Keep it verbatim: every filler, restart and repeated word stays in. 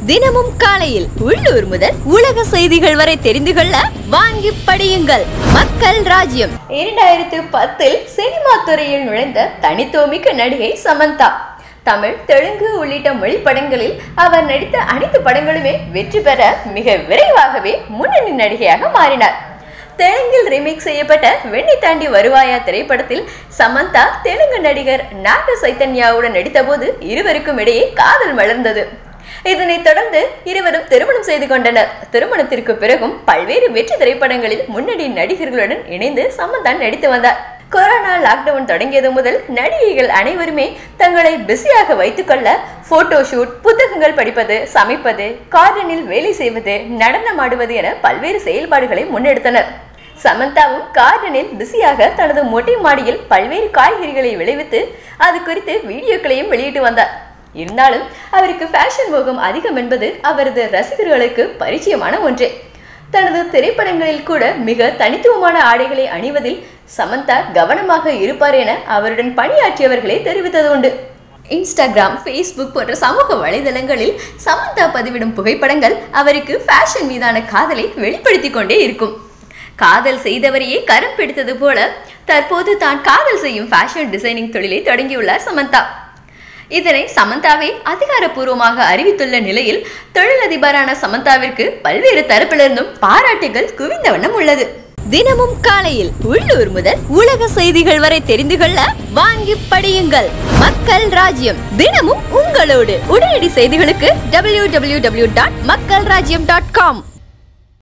தினமும் காலையில் உள்ளூர் முதல் உலக செய்திகள் வரை தெரிந்து கொள்ள வாங்கி படியுங்கள் மக்கள் ராஜ்யம். இரண்டாயிரத்து பத்தில் சினிமா துறையில் நுழைந்த தனித்துவமிக்க நடிகை சமந்தா. தமிழ், தெலுங்கு உள்ளிட்ட மொழி படங்களில் அவர் நடித்த அனைத்து படங்களுமே வெற்றி பெற மிக விரைவாகவே முன்னணி நடிகையாக மாறினார். தெலுங்கில் ரீமேக் செய்யப்பட்ட வெண்ணி தாண்டி வருவாயா திரைப்படத்தில் சமந்தா தெலுங்கு நடிகர் நாக சைத்தன்யாவுடன் நடித்த போது இருவருக்கும் இடையே காதல் மலர்ந்தது. இதனைத் தொடர்ந்து இருவரும் திருமணம் செய்து கொண்டனர். திருமணத்திற்கு பிறகும் பல்வேறு வெற்றி திரைப்படங்களில் முன்னணி நடிகர்களுடன் இணைந்து சமந்தா நடித்து வந்தார். கொரோனா லாக்டவுன் தொடங்கியது முதல் நடிகைகள் அனைவருமே தங்களை பிஸியாக வைத்துக் கொள்ள போட்டோ ஷூட், புத்தகங்கள் படிப்பது, சமைப்பது, கார்டனில் வேலை செய்வது, நடனமாடுவது என பல்வேறு செயல்பாடுகளை முன்னெடுத்தனர். சமந்தாவும் கார்டனில் பிஸியாக தனது மொட்டை மாடியில் பல்வேறு காய்கறிகளை விளைவித்து அது குறித்து வீடியோக்களையும் வெளியிட்டு வந்தார். இருந்தாலும் அவருக்கு ஃபேஷன் மோகம் அதிகம் என்பது அவரது ரசிகர்களுக்கு பரிச்சயமான ஒன்றே. தனது திரைப்படங்களில் கூட மிக தனித்துவமான ஆடைகளை அணிவதில் சமந்தா கவனமாக இருப்பார் என அவருடன் பணியாற்றியவர்களே தெரிவித்தது உண்டு. இன்ஸ்டாகிராம், ஃபேஸ்புக் போன்ற சமூக வலைதளங்களில் சமந்தா பதிவிடும் புகைப்படங்கள் அவருக்கு ஃபேஷன் மீதான காதலை வெளிப்படுத்தி கொண்டே இருக்கும். காதல் செய்தவரையே கரம் பிடித்தது போல தற்போது தான் காதல் செய்யும் ஃபேஷன் டிசைனிங் தொழிலை தொடங்கியுள்ளார் சமந்தா. இதனை சமந்தாவே அதிகாரப்பூர்வமாக அறிவித்துள்ள நிலையில் தொழிலதிபரான சமந்தாவிற்கு பல்வேறு தரப்பிலிருந்தும் பாராட்டுகள் குவிந்த வண்ணம் உள்ளது. தினமும் காலையில் உள்ளூர் முதல் உலக செய்திகள் வரை தெரிந்து கொள்ள வாங்கி படியுங்கள் மக்கள் ராஜ்யம். தினமும் உங்களோடு. உடனடி செய்திகளுக்கு டபிள்யூ டபிள்யூ டபிள்யூ டாட் மக்கள் ராஜ்யம் டாட் காம்.